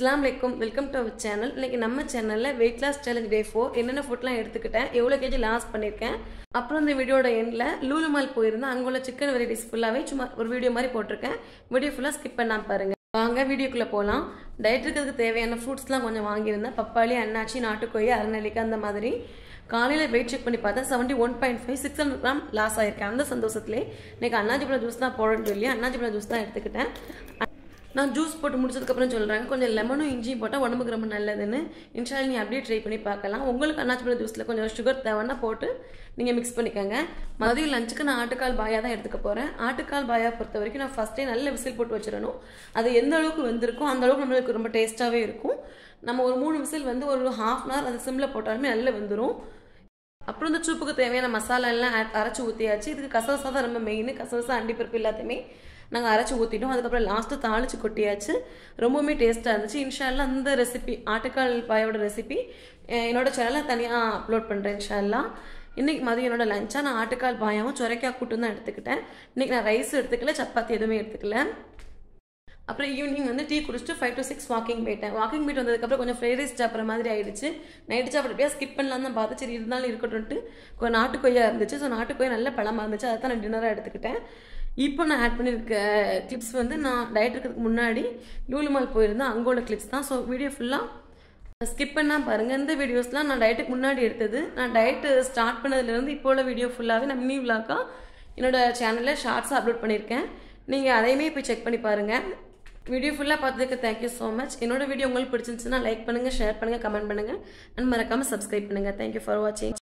Assalamualaikum, welcome to our channel. இன்னைக்கு நம்ம சேனல்ல weight loss challenge day 4 என்னென்ன ஃபுட்லாம் எடுத்துக்கிட்டேன், எவ்வளவு kg லாஸ் பண்ணிருக்கேன். அப்புறம் இந்த வீடியோட எண்ட்ல லூலு மால் போயிருந்தேன். அங்க உள்ள சிக்கன் வெரைட்டிஸ் ஃபுல்லாவே சும்மா ஒரு வீடியோ மாதிரி போட்டுருக்கேன். வீடியோ ஃபுல்லா ஸ்கிப் பண்ணாம பாருங்க. வாங்க வீடியோக்குள்ள போலாம். டயட்டுக்கு தேவையான ஃப்ரூட்ஸ்லாம் கொஞ்சம் வாங்கியிருந்தேன். பப்பாளி, அன்னாச்சி, நாட்டுக்கோய், அரநெல்லிக்காய் அந்த மாதிரி. காலையில வெயிட் செக் பண்ணி பார்த்தா 71.5 600 கிராம் லாஸ் ஆயிருக்கேன். அந்த சந்தோஷத்திலே இன்னைக்கு அன்னாச்சி பழம் ஜூஸ் தான் போடணும்னு சொல்லி அன்னாச்சி பழம் ஜூஸ் தான் எடுத்துக்கிட்டேன். நான் ஜூஸ் போட்டு முடிச்சதுக்கப்புறம் சொல்கிறேன், கொஞ்சம் லெமனும் இஞ்சியும் போட்டால் உடம்புக்கு ரொம்ப நல்லதுன்னு. இன்ஷால்லா நீ அப்படியே ட்ரை பண்ணி பார்க்கலாம். உங்களுக்கு அன்னாச்சி பழம் ஜூஸில் கொஞ்சம் சுகர் தேவைன்னா போட்டு நீங்கள் மிக்ஸ் பண்ணிக்கோங்க. மதியம் லஞ்சுக்கு நான் ஆட்டுக்கால் பாயா தான் எடுத்துக்க போகிறேன். ஆட்டுக்கால் பாயா பொறுத்த வரைக்கும் நான் ஃபஸ்ட்டே நல்ல விசில் போட்டு வச்சிடணும். அது எந்த அளவுக்கு வெந்திருக்கும் அந்த அளவுக்கு நம்மளுக்கு ரொம்ப டேஸ்ட்டாகவே இருக்கும். நம்ம ஒரு 3 விசில் வந்து ஒரு ½ hour அது சிம்மில் போட்டாலுமே நல்லா வெந்துடும். அப்புறம் இந்த சூப்புக்கு தேவையான மசாலா எல்லாம் அரைச்சி ஊற்றியாச்சு. இதுக்கு கசகசா தான் ரொம்ப மெயின். கசகசா அண்டிப்பருப்பு எல்லாத்தையுமே நாங்கள் அரைச்சி ஊற்றிட்டோம். அதுக்கப்புறம் லாஸ்ட்டு தாளித்து கொட்டியாச்சு. ரொம்பவுமே டேஸ்ட்டாக இருந்துச்சு. இன்ஷால்லா அந்த ரெசிபி ஆட்டுக்கால் பாயோட ரெசிபி என்னோட சேனலில் தனியாக அப்லோட் பண்ணுறேன் இன்ஷால்லா. இன்றைக்கி மதியம் என்னோட லஞ்சாக நான் ஆட்டுக்கால் பாயாவும் சொரைக்காய் கூட்டும் தான் எடுத்துக்கிட்டேன். இன்றைக்கி நான் ரைஸ் எடுத்துக்கல, சப்பாத்தி எதுவுமே எடுத்துக்கல. அப்புறம் ஈவினிங் வந்து டீ குடிச்சிட்டு 5 to 6 வாக்கிங் போயிட்டேன். வாக்கிங் போயிட்டு வந்ததுக்கப்புறம் கொஞ்சம் ஃப்ரைட் ரைஸ் சாப்பிட்ற மாதிரி ஆயிடுச்சு. நைட்டு சாப்பிட்றப்பையா ஸ்கிப் பண்ணலாம் தான் பார்த்து, சரி இருந்தாலும் இருக்கட்டும்ட்டு கொஞ்சம் நாட்டுக்கொய்யா இருந்துச்சு. ஸோ நாட்டுக்கொய்யா நல்ல பழமாக இருந்துச்சு. அதை தான் நான் டின்னராக எடுத்துக்கிட்டேன். இப்போ நான் ஆட் பண்ணியிருக்க கிளிப்ஸ் வந்து நான் டயட் இருக்கிறதுக்கு முன்னாடி லூலு மால் போயிருந்தேன். அங்கே உள்ள கிளிப்ஸ் தான். ஸோ வீடியோ ஃபுல்லாக ஸ்கிப் பண்ணால் பாருங்கள். இந்த வீடியோஸ்லாம் நான் டயட்டுக்கு முன்னாடி எடுத்தது. நான் டயட்டு ஸ்டார்ட் பண்ணதுலேருந்து இப்போ உள்ள வீடியோ ஃபுல்லாகவே நான் மினி விலாக்காக என்னோடய சேனலில் ஷார்ட்ஸாக அப்லோட் பண்ணியிருக்கேன். நீங்கள் அதையுமே போய் செக் பண்ணி பாருங்கள். வீடியோ ஃபுல்லாக பார்த்ததுக்கு தேங்க்யூ ஸோ மச். என்னோட வீடியோ உங்களுக்கு பிடிச்சிருந்துச்சுன்னா லைக் பண்ணுங்கள், ஷேர் பண்ணுங்கள், கமெண்ட் பண்ணுங்கள் அண்ட் மறக்காமல் சப்ஸ்கிரைப் பண்ணுங்கள். தேங்க்யூ ஃபார் வாட்சிங்.